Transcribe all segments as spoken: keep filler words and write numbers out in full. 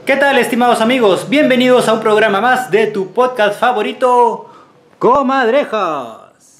¿Qué tal, estimados amigos? Bienvenidos a un programa más de tu podcast favorito, Comadrejas.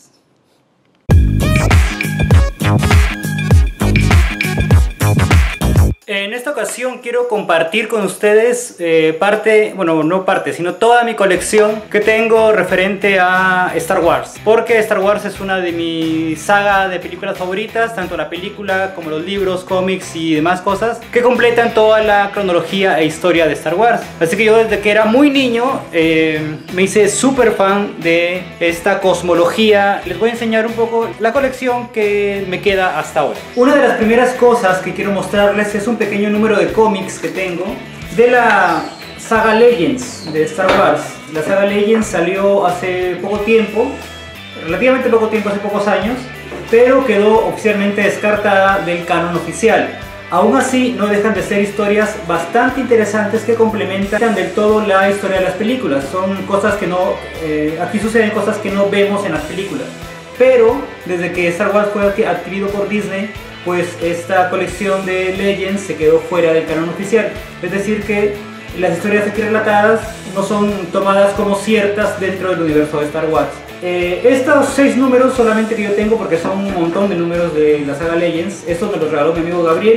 En esta ocasión quiero compartir con ustedes eh, parte, bueno, no parte, sino toda mi colección que tengo referente a Star Wars. Porque Star Wars es una de mis sagas de películas favoritas, tanto la película como los libros, cómics y demás cosas que completan toda la cronología e historia de Star Wars. Así que yo desde que era muy niño eh, me hice súper fan de esta cosmología. Les voy a enseñar un poco la colección que me queda hasta ahora. Una de las primeras cosas que quiero mostrarles es un pequeño número de cómics que tengo de la saga Legends de Star Wars. La saga Legends salió hace poco tiempo, relativamente poco tiempo, hace pocos años, pero quedó oficialmente descartada del canon oficial. Aún así, no dejan de ser historias bastante interesantes que complementan del todo la historia de las películas. Son cosas que no, eh, aquí suceden cosas que no vemos en las películas. Pero desde que Star Wars fue adquirido por Disney, pues esta colección de Legends se quedó fuera del canon oficial. Es decir que las historias aquí relatadas no son tomadas como ciertas dentro del universo de Star Wars. Eh, estos seis números solamente que yo tengo, porque son un montón de números de la saga Legends, estos me los regaló mi amigo Gabriel,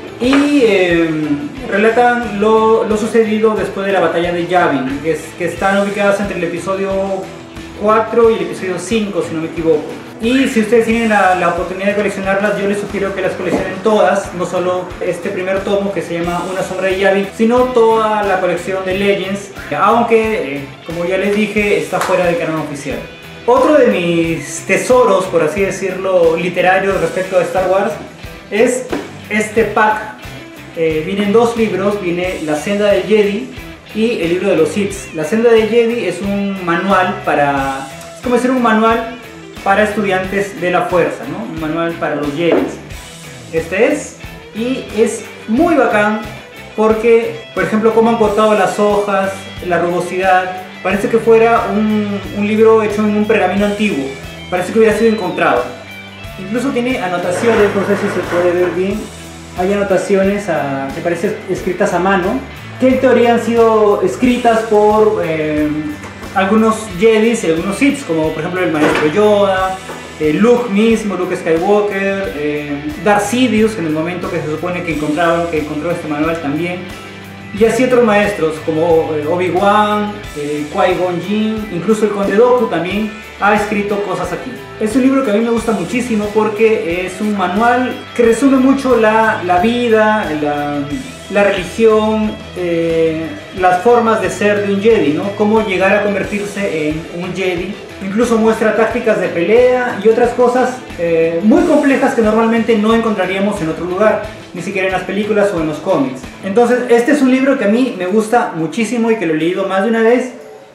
y eh, relatan lo, lo sucedido después de la batalla de Yavin, que, es, que están ubicadas entre el episodio cuatro y el episodio cinco, si no me equivoco. Y si ustedes tienen la, la oportunidad de coleccionarlas, yo les sugiero que las coleccionen todas, no solo este primer tomo que se llama Una sombra de Yavin, sino toda la colección de Legends, aunque, eh, como ya les dije, está fuera del canon oficial. Otro de mis tesoros, por así decirlo, literarios respecto a Star Wars, es este pack. Eh, vienen dos libros, viene La Senda del Jedi y el libro de los Sith. La Senda del Jedi es un manual para... es como decir un manual para estudiantes de la fuerza, ¿no? Un manual para los Jedi. Este es, y es muy bacán porque, por ejemplo, cómo han cortado las hojas, la rugosidad, parece que fuera un, un libro hecho en un pergamino antiguo, parece que hubiera sido encontrado. Incluso tiene anotaciones, no sé si se puede ver bien, hay anotaciones a, que parecen escritas a mano, que en teoría han sido escritas por eh, algunos Jedis y algunos Sith, como por ejemplo el maestro Yoda, eh, Luke mismo, Luke Skywalker, eh, Darth Sidious, en el momento que se supone que encontraron, que encontró este manual también, y así otros maestros como eh, Obi-Wan, eh, Qui-Gon Jinn, incluso el Conde Dooku también ha escrito cosas aquí. Es un libro que a mí me gusta muchísimo porque es un manual que resume mucho la, la vida, la, la religión, eh, las formas de ser de un Jedi, ¿no? Cómo llegar a convertirse en un Jedi. Incluso muestra tácticas de pelea y otras cosas eh, muy complejas que normalmente no encontraríamos en otro lugar, ni siquiera en las películas o en los cómics. Entonces este es un libro que a mí me gusta muchísimo y que lo he leído más de una vez,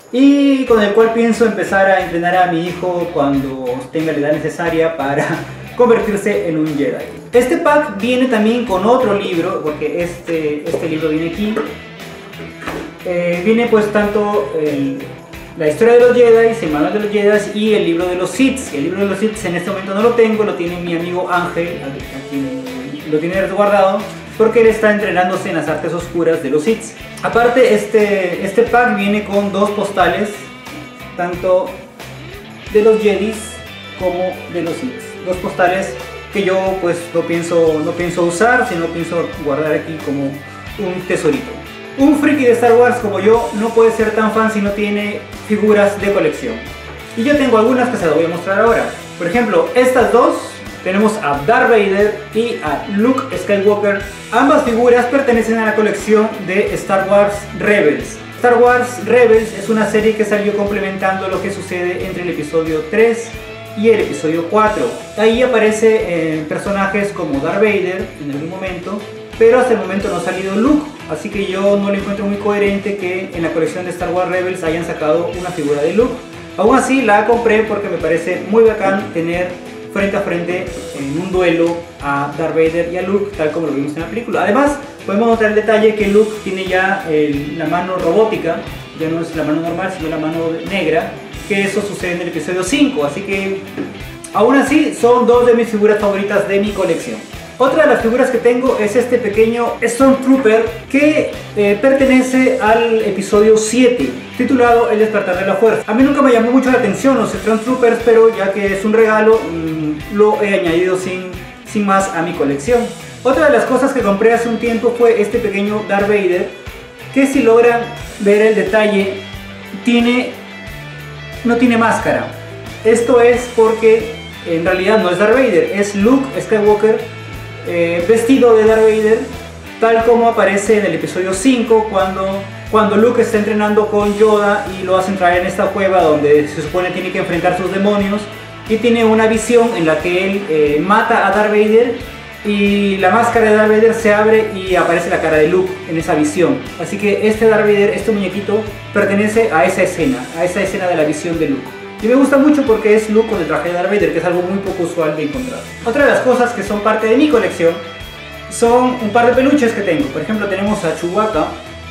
y con el cual pienso empezar a entrenar a mi hijo cuando tenga la edad necesaria para convertirse en un Jedi. Este pack viene también con otro libro, porque este, este libro viene aquí. Eh, viene pues tanto el, la historia de los Jedi, el manual de los Jedi y el libro de los Sith. El libro de los Sith en este momento no lo tengo, lo tiene mi amigo Ángel, aquí lo tiene resguardado, porque él está entrenándose en las artes oscuras de los Sith. Aparte, este, este pack viene con dos postales, tanto de los Jedis como de los Sith. Dos postales que yo pues no pienso, no pienso usar, sino pienso guardar aquí como un tesorito. Un friki de Star Wars como yo no puede ser tan fan si no tiene figuras de colección. Y yo tengo algunas que se las voy a mostrar ahora. Por ejemplo, estas dos. Tenemos a Darth Vader y a Luke Skywalker. Ambas figuras pertenecen a la colección de Star Wars Rebels. Star Wars Rebels es una serie que salió complementando lo que sucede entre el episodio tres y el episodio cuatro. Ahí aparece eh, personajes como Darth Vader en algún momento, pero hasta el momento no ha salido Luke. Así que yo no le encuentro muy coherente que en la colección de Star Wars Rebels hayan sacado una figura de Luke. Aún así la compré porque me parece muy bacán tener frente a frente en un duelo a Darth Vader y a Luke, tal como lo vimos en la película. Además, podemos notar el detalle que Luke tiene ya el, la mano robótica, ya no es la mano normal, sino la mano negra, que eso sucede en el episodio cinco, así que aún así son dos de mis figuras favoritas de mi colección. Otra de las figuras que tengo es este pequeño Stormtrooper que eh, pertenece al episodio siete, titulado El despertar de la fuerza. A mí nunca me llamó mucho la atención los Stormtroopers, pero ya que es un regalo, mmm, lo he añadido sin, sin más a mi colección. Otra de las cosas que compré hace un tiempo fue este pequeño Darth Vader, que si logran ver el detalle, tiene, no tiene máscara. Esto es porque en realidad no es Darth Vader, es Luke Skywalker Eh, vestido de Darth Vader, tal como aparece en el episodio cinco, cuando, cuando Luke está entrenando con Yoda y lo hacen traer en esta cueva donde se supone tiene que enfrentar sus demonios, y tiene una visión en la que él eh, mata a Darth Vader y la máscara de Darth Vader se abre y aparece la cara de Luke en esa visión. Así que este Darth Vader, este muñequito, pertenece a esa escena, a esa escena de la visión de Luke. Y me gusta mucho porque es Luke con el traje de Darth Vader, que es algo muy poco usual de encontrar. Otra de las cosas que son parte de mi colección son un par de peluches que tengo. Por ejemplo, tenemos a Chewbacca.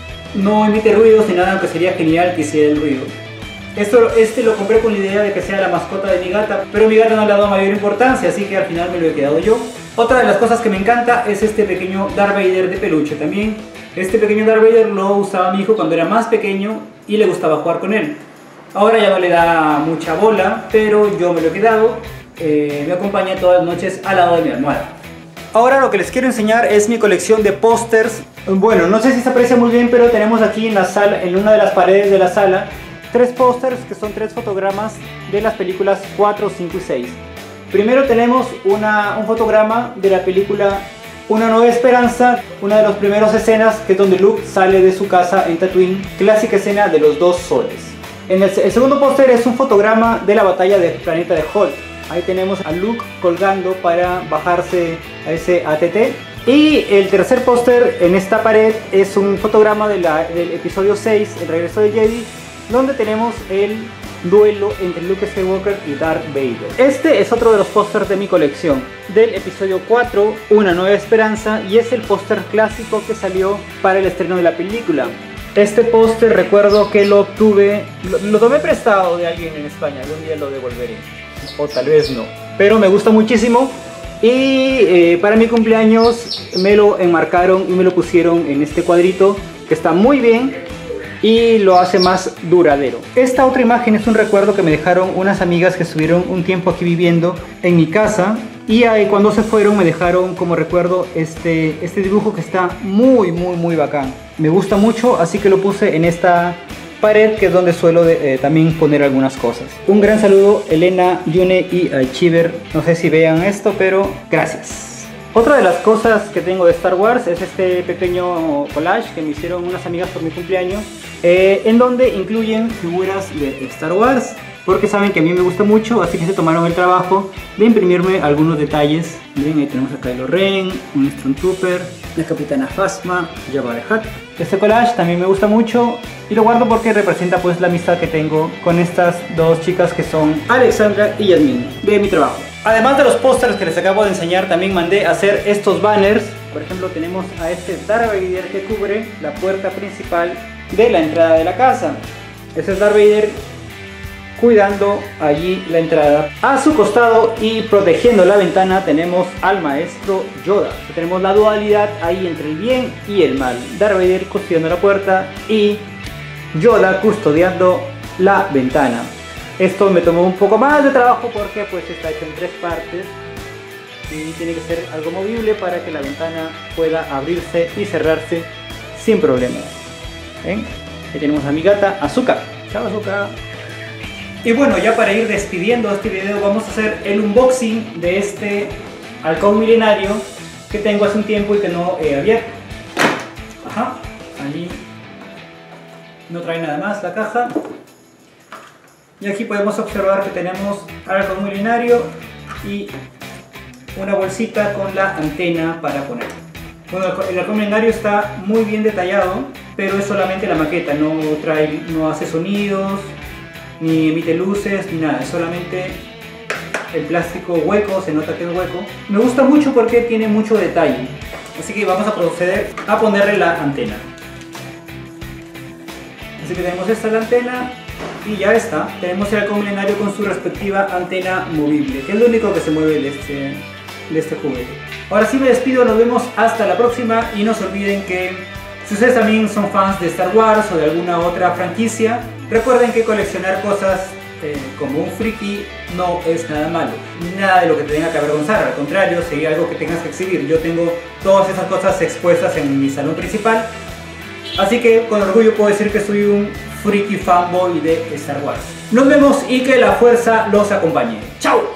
No emite ruidos ni nada, aunque sería genial que hiciera el ruido. Esto, este lo compré con la idea de que sea la mascota de mi gata, pero mi gata no le ha dado mayor importancia, así que al final me lo he quedado yo. Otra de las cosas que me encanta es este pequeño Darth Vader de peluche también. Este pequeño Darth Vader lo usaba mi hijo cuando era más pequeño y le gustaba jugar con él. Ahora ya no le da mucha bola, pero yo me lo he quedado, eh, me acompaña todas las noches al lado de mi almohada. Ahora lo que les quiero enseñar es mi colección de pósters. Bueno, no sé si se aprecia muy bien, pero tenemos aquí en la sala, en una de las paredes de la sala, tres pósters que son tres fotogramas de las películas cuatro, cinco y seis. Primero tenemos una, un fotograma de la película Una Nueva Esperanza, una de las primeras escenas, que es donde Luke sale de su casa en Tatooine, clásica escena de los dos soles. En el, el segundo póster es un fotograma de la batalla del planeta de Hoth. Ahí tenemos a Luke colgando para bajarse a ese A T T. Y el tercer póster en esta pared es un fotograma de la, del episodio seis, El regreso de Jedi, donde tenemos el duelo entre Luke Skywalker y Darth Vader. Este es otro de los pósters de mi colección, del episodio cuatro, Una Nueva Esperanza, y es el póster clásico que salió para el estreno de la película. Este póster recuerdo que lo obtuve, lo, lo tomé prestado de alguien en España, algún día lo devolveré, o tal vez no, pero me gusta muchísimo y eh, para mi cumpleaños me lo enmarcaron y me lo pusieron en este cuadrito que está muy bien y lo hace más duradero. Esta otra imagen es un recuerdo que me dejaron unas amigas que estuvieron un tiempo aquí viviendo en mi casa. Y ahí, cuando se fueron, me dejaron como recuerdo este, este dibujo que está muy muy muy bacán. Me gusta mucho, así que lo puse en esta pared, que es donde suelo de, eh, también poner algunas cosas. Un gran saludo, Elena, Yune y Chiver. No sé si vean esto, pero gracias. Otra de las cosas que tengo de Star Wars es este pequeño collage que me hicieron unas amigas por mi cumpleaños, eh, en donde incluyen figuras de Star Wars, porque saben que a mí me gusta mucho, así que se tomaron el trabajo de imprimirme algunos detalles. Miren, ahí tenemos a Kylo Ren, un Stormtrooper, la Capitana Phasma, Jabba the Hutt. Este collage también me gusta mucho y lo guardo porque representa pues la amistad que tengo con estas dos chicas que son Alexandra y Yasmin, de mi trabajo. Además de los pósters que les acabo de enseñar, también mandé a hacer estos banners. Por ejemplo, tenemos a este Darth Vader que cubre la puerta principal de la entrada de la casa. Este es Darth Vader cuidando allí la entrada. A su costado y protegiendo la ventana tenemos al maestro Yoda. Tenemos la dualidad ahí entre el bien y el mal. Darth Vader custodiando la puerta y Yoda custodiando la ventana. Esto me tomó un poco más de trabajo porque pues está hecho en tres partes y tiene que ser algo movible para que la ventana pueda abrirse y cerrarse sin problemas. ¿Ven? Ahí tenemos a mi gata Azuka. Chao, Azuka. Y bueno, ya para ir despidiendo este video, vamos a hacer el unboxing de este halcón milenario que tengo hace un tiempo y que no he abierto. Ajá, allí no trae nada más la caja. Y aquí podemos observar que tenemos al halcón milenario y una bolsita con la antena para poner. Bueno, el halcón milenario está muy bien detallado, pero es solamente la maqueta, no trae, no hace sonidos, ni emite luces, ni nada, es solamente el plástico hueco, se nota que es hueco. Me gusta mucho porque tiene mucho detalle, así que vamos a proceder a ponerle la antena. Así que tenemos esta la antena y ya está. Tenemos el halcón milenario con su respectiva antena movible, que es lo único que se mueve de este, de este juguete. Ahora sí me despido, nos vemos hasta la próxima y no se olviden que si ustedes también son fans de Star Wars o de alguna otra franquicia, recuerden que coleccionar cosas eh, como un friki no es nada malo, nada de lo que te tenga que avergonzar, al contrario, sería algo que tengas que exhibir. Yo tengo todas esas cosas expuestas en mi salón principal, así que con orgullo puedo decir que soy un friki fanboy de Star Wars. Nos vemos y que la fuerza los acompañe. ¡Chao!